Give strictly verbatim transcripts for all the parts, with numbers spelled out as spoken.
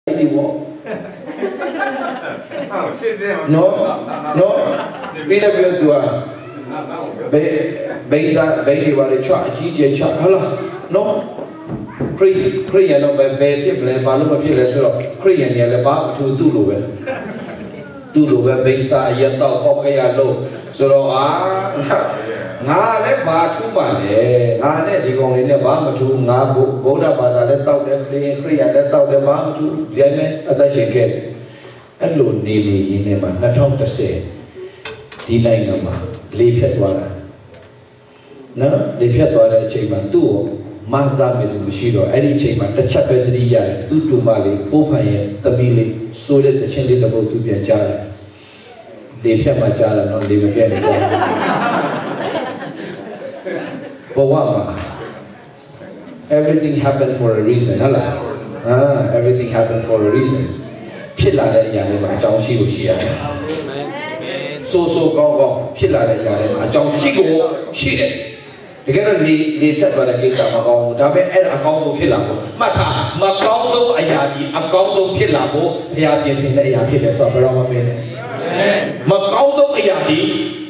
no no bây giờ bây giờ bây bây giờ bây giờ vào chợ chỉ chỉ chợ hả no free free là bây bây giờ là bao nhiêu bây giờ là free này là bao nhiêu tu lùi tu lùi bây giờ giờ tao có cái gì đâu rồi à ngã lấy ba thu mà nè ngã này đi con này ba mà thu ngã bố bố đã ba đã lấy tao để free free lấy tao để ba mà thu vậy này ở đây sẽ kể anh luôn đi đi này mà nó không có sẽ đi này ngắm mà lấy phép vào ra nó lấy phép vào ra chơi mà tu mà ra mình cũng chỉ rồi anh đi chơi mà tất cả cái gì vậy tu tu mà lấy bố phải tập đi lấy số để chân đi tập tu biến trả lấy phép mà trả là nó lấy phép mà trả but what everything happened for a reason hả ah everything happened for a reasonဖြစ်လာတဲ့ຢာတွေမှာအကြောင်းရှိလို့ရှိရတယ်ဆိုဆိုကောင်းကောင်းဖြစ်လာတဲ့ຢာတွေမှာအကြောင်းရှိကိုရှိတယ်တကယ်တော့ဒီဒီဖြတ်သွားတဲ့ကိစ္စမကောင်းဘူးဒါပေမဲ့အဲ့ဒါအကောင်းဆုံးဖြစ်လာဖို့မှတ်ထားမကောင်းဆုံးအရာကြီးအကောင်းဆုံးဖြစ်လာဖို့ဘုရားပြင်ဆင်တဲ့အရာဖြစ်တယ်ဆိုတော့ဘယ်တော့မှမင်းနဲ့မကောင်းဆုံးအရာကြီး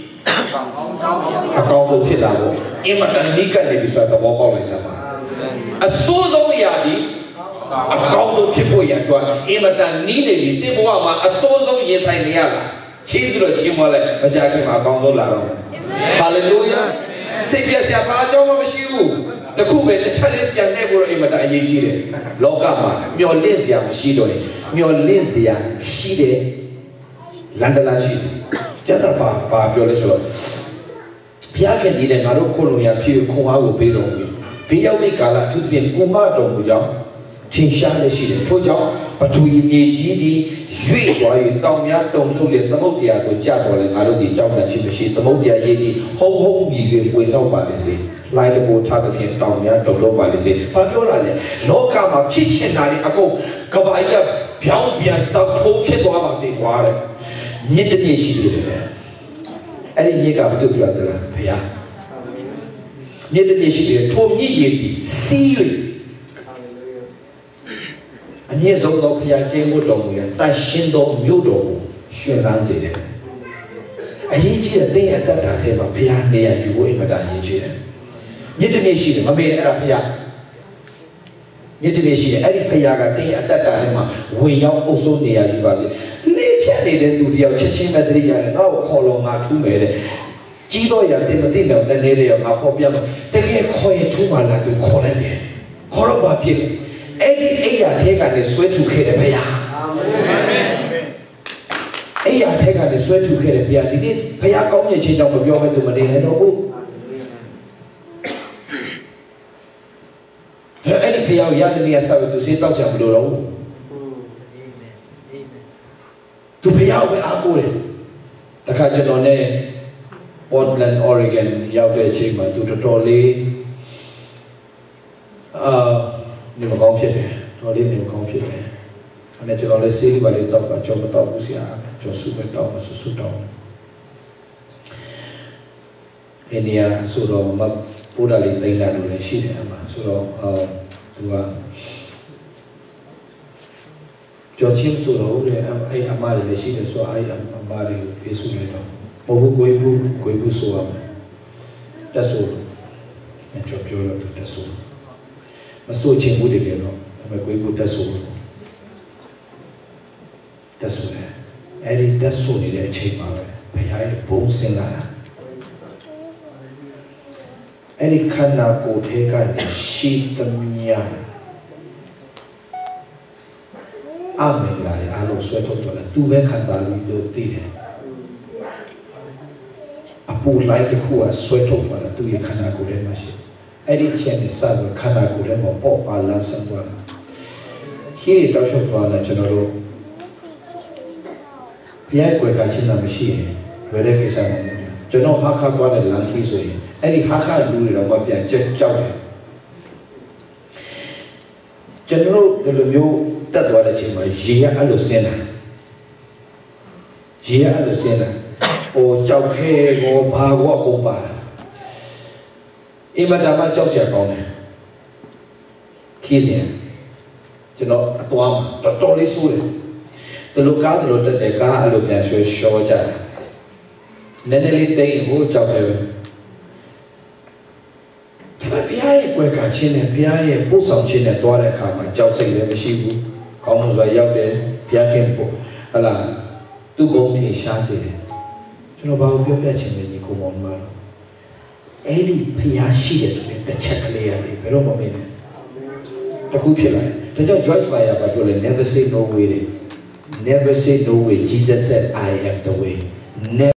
အကောင်းဆုံးဖြစ်လာဖို့အင်မတန်နိကတ်နေပြီဆိုတော့ဘောပေါက်လိုက်စမ်းပါအဆိုးဆုံးအရာကြီးအကောင်းဆုံးဖြစ်ဖို့ရတော့အင်မတန်နီးနေပြီတင်ဘဝမှာအဆိုးဆုံးရင်ဆိုင်နေရလားချီးဆိုတော့ချီးမွမ်းလိုက်မကြခင်မှာအကောင်းဆုံးလာတော့ဟာလေလုယာစိတ်ပြည့်စရာဘာအကြောင်းမှမရှိဘူးတခုပဲတစ်ချက်လေးပြန်နေဖို့အင်မတန်အရေးကြီးတယ်လောကမှာမျော်လင့်စရာမရှိတော့ရင်မျော်လင့်စရာရှိတယ်လန္တလာရှိတယ်ကျက်တာပါပါပြောလဲဆိုတော့ဘုရားခင်ဒီတဲ့ငါတို့ခိုးလုံရဖြစ်ခွန်အားကိုပေးတော်မူဘေးရောက်တဲ့ကာလသူပြင်ကုမတော်မူကြောင်းထင်ရှားလက်ရှိတယ်ထို့ကြောင့်ပထဝီမြေကြီးဒီရွေ့သွားရင်တောင်များတုံလို့လေသမုတ်တရားကိုကြာတော်လဲငါတို့ဒီကြောက်တတ်ခြင်းမရှိသမုတ်တရားရေးဒီဟုံးဟုံးမြည်တွေဝင်တော့ပါလေစေလိုင်းတဘူထားတဲ့ပြင်တောင်များတုံလို့ပါလေစေဘာပြောလာလဲလောကမှာဖြစ်ချင်တာတွေအကုန်ကဘာကြီးပြောင်းပြန်စောက်ထိုးဖြစ်သွားပါစေကွာတဲ့မြစ်တည်းရှိတယ်အဲ့ဒီမြစ်ကဘာလို့ပြောတယ်လဲဘုရားမြစ်တည်းရှိတယ်ထိုမြစ်ရည်ဒီစီးအမြင့်ဆုံးသောဘုရားကျင့်ဖို့တော်မူရတန်ရှင်းသောမြို့တော်ကိုရှင်လန်းစေတယ်အရေးကြီးတဲ့တင်းရဲ့တတ်တာထဲမှာဘုရားနေရာယူဖို့အင်မတန်ရေးကြီးတယ်မြစ်တည်းရှိတယ်မမေ့နဲ့အဲ့ဒါဘုရားမြစ်တည်းရှိတယ်အဲ့ဒီဘုရားကတင်းရဲ့အတတ်တာထဲမှာဝင်ရောက်အုပ်စိုးနေရာယူပါစေလေးဖြတ်နေတဲ့သူတယောက်ချက်ချင်းပဲတတိရတယ်ငါ့ကိုခေါ်လို့ငါထူးမယ်တဲ့ကြီးတော့ရတင်မသိတော့လည်းနေတယ်ရောငါပေါ်ပြမယ်တကယ်ခေါ်ရင်ထူးမှလာသူခေါ်လိုက်တယ်ခေါ်တော့ဘာဖြစ်လဲအဲ့ဒီအိယာထဲကနေဆွဲထုတ်ခဲ့တယ်ဘုရားအာမင်အိယာထဲကနေဆွဲထုတ်ခဲ့တယ်ဘုရားဒီနေ့ဘုရားကောင်းမြတ်ခြင်းကြောင့်မပြောဘဲသူမနေနိုင်တော့ဘူးအဲ့ဒီဘုရားရတဲ့နေရာဆက်ပြီးသူစေးတောက်ချင်မလို့တော့ဘူးသူဘုရားပဲအားကိုးတယ်တခါကျွန်တော်နဲ့ Portland Oregon ရောက်တဲ့အချိန်မှာသူတော်တော်လေးအာနေမကောင်းဖြစ်တယ်တော်လေးနေမကောင်းဖြစ်တယ်အဲ့ကျွန်တော်လည်းဆေးလေးပါလေးတော့ကျွန်တော်တော့ဘူးဆရာကျွန်တော်စုပဲတော့ဆူဆူတော့အင်းရဆိုတော့မပူတာလေးတိတ်လာလို့လည်းရှိတယ်အမှဆိုတော့အာသူကကြော်ချင်းဆိုတော့လေအဲ့အမလေးလည်းရှိတယ်ဆိုအဲ့အမလေးကိုပြေးစုလိုက်တော့ဘိုးကိုကိုဘူးကိုဘူးဆိုရမယ်တက်ဆိုကျွန်တော်ပြောတော့တက်ဆိုမဆိုချင်ဘူးတကယ်တော့အမေကိုကိုတက်ဆိုတက်ဆိုတယ်အဲ့ဒီတက်ဆိုနေတဲ့အချိန်မှာပဲဘုရားရဲ့ဘုံစင်လာတာအဲ့ဒီခန္ဓာကိုယ်ထဲကနေရှိသမျှအမင်္ဂလာတွေအားလုံးဆွဲထုတ်တော့လဲသူပဲခံစားလို့လို့သိတယ်အပူလိုက်တစ်ခုကဆွဲထုတ်သွားတာသူရဲ့ခန္ဓာကိုယ်ထဲမှာရှိတယ်အဲ့ဒီအချက်နဲ့စပြီးခန္ဓာကိုယ်ထဲမှာပေါ့ပါလာဆန်းသွားတယ်ခီးတောက်ချုပ်သွားတယ်ကျွန်တော်တို့ဘုရားကွယ်ကချင်းတာမရှိရင်လွယ်တဲ့ကိစ္စမဟုတ်ဘူးကျွန်တော်ဟာခါသွားတဲ့လမ်းခီးဆိုရင်အဲ့ဒီဟာခါလူတွေတော့မပြန်ချက်ကြောက်တယ်ကျွန်တော်တို့ဒီလိုမျိုးတက်သွားတဲ့အချိန်မှာရေကအဲ့လိုဆင်းလာရေကအဲ့လိုဆင်းလာဟိုကြောက်ခဲကိုဘာကိုအကုန်ပါအင်မတန်မှကြောက်စရာကောင်းတယ်ခီးစဉ်ကျကျွန်တော်အသွားမှာတော်တော်လေးဆိုးတယ်ဒီလိုကားဒီလိုတက်တယ်ကားအလိုပြန်ရွှေရှောကြတယ်နည်းနည်းလေးတိတ်ဟိုကြောက်တယ်ဒါပေမဲ့ဘုရားရဲ့ကွယ်ကာခြင်းနဲ့ဘုရားရဲ့ပို့ဆောင်ခြင်းနဲ့တွားတဲ့အခါမှာကြောက်စိတ်လည်းမရှိဘူးကောင်းမှုစွာရောက်တယ်ဘုရားခင်ပို့ဟလာသူ့ဘုံထင်ရှားစေတယ်ကျွန်တော်ဘာကိုပြောပြချင်လဲညီကိုမောင်မတော်အဲ့ဒီဘုရားရှိတယ်ဆိုရင်တစ်ချက်ကလေးရတယ်ဘယ်တော့မှမင်းနဲ့တခုဖြစ်လာတယ်ဒါကြောင့် Joyce Meyer ကပြောတယ် never say no way never say no way Jesus said I am the way never